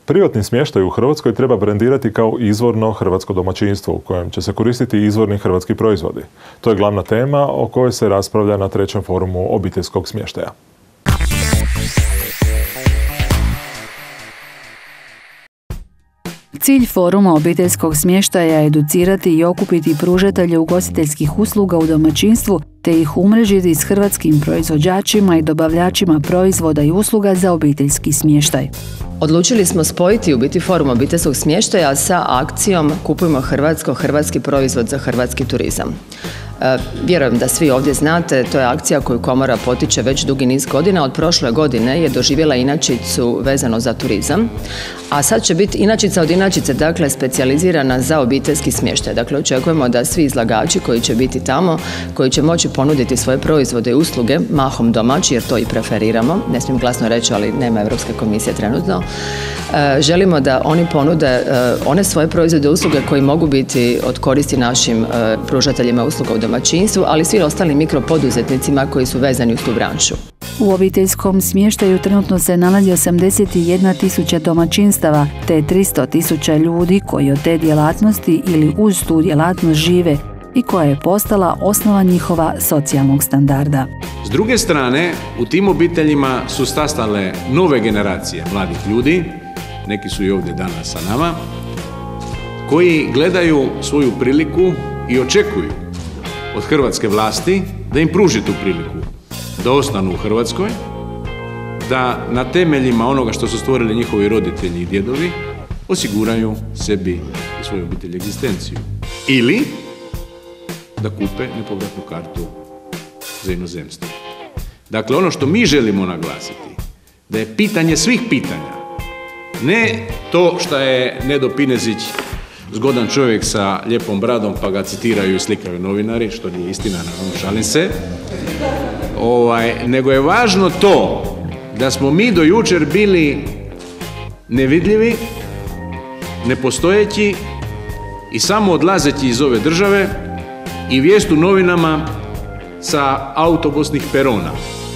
Privatni smještaj u Hrvatskoj treba brendirati kao izvorno hrvatsko domaćinstvo u kojem će se koristiti izvorni hrvatski proizvodi. To je glavna tema o kojoj se raspravlja na 3. forumu obiteljskog smještaja. Cilj foruma obiteljskog smještaja je educirati i okupiti pružatelje ugostiteljskih usluga u domaćinstvu te ih umrežiti s hrvatskim proizvođačima i dobavljačima proizvoda i usluga za obiteljski smještaj. Odlučili smo spojiti u biti forum obiteljskog smještaja sa akcijom Kupujmo hrvatsko, hrvatski proizvod za hrvatski turizam. Vjerujem da svi ovdje znate, to je akcija koju Komora potiče već dugi niz godina. Od prošle godine je doživjela inačicu vezano za turizam, a sad će biti inačica od inačice, dakle specijalizirana za obiteljski smještaj. Dakle, očekujemo da svi izlagači koji će biti tamo, koji će moći ponuditi svoje proizvode i usluge, mahom domaći, jer to i preferiramo, ne smijem glasno reći, ali nema Europske komisije trenutno, želimo da oni ponude one svoje proizvode i usluge koji mogu biti od koristi našim pružateljima usluga u domaćinstvu, ali i svi ostali mikropoduzetnicima koji su vezani uz tu branšu. U obiteljskom smještaju trenutno se nalazi 81.000 domaćinstava te 300.000 ljudi koji od te djelatnosti ili uz tu djelatnost žive i koja je postala osnova njihova socijalnog standarda. S druge strane, u tim obiteljima su stasale nove generacije mladih ljudi, neki su i ovdje danas sa nama, koji gledaju svoju priliku i očekuju od hrvatske vlasti da im pruži tu priliku, da ostanu u Hrvatskoj, da na temeljima onoga što su stvorili njihovi roditelji i djedovi osiguraju sebi i svojoj obitelji egzistenciju. Ili da kupe nepovratnu kartu za inozemstvo. Dakle, ono što mi želimo naglasiti, da je pitanje svih pitanja, ne to što je Nedo Pinezić zgodan čovjek sa lijepom bradom pa ga citiraju i slikaju novinari, što nije istina, naravno, šalim se, nego je važno to da smo mi do jučer bili nevidljivi, nepostojeći i samo odlazeći iz ove države i vijest u novinama sa autobusnih perona.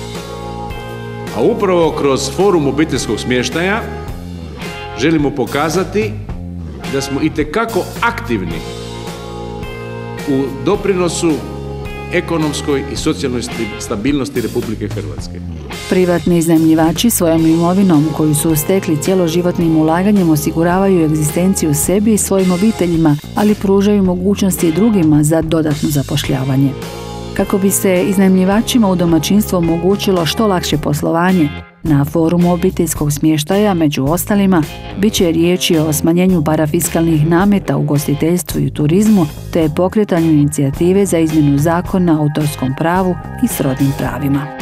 A upravo kroz forum obiteljskog smještaja želimo pokazati da smo itekako aktivni u doprinosu ekonomskoj i socijalnoj stabilnosti Republike Hrvatske. Privatni iznajmljivači svojom imovinom koju su stekli cjeloživotnim ulaganjem osiguravaju egzistenciju sebi i svojim obiteljima, ali pružaju mogućnosti drugima za dodatno zapošljavanje. Kako bi se iznajmljivačima u domaćinstvu omogućilo što lakše poslovanje, na forumu obiteljskog smještaja, među ostalima, bit će riječi o smanjenju parafiskalnih nameta u ugostiteljstvu i turizmu, te pokretanju inicijative za izmjenu zakona o autorskom pravu i srodnim pravima.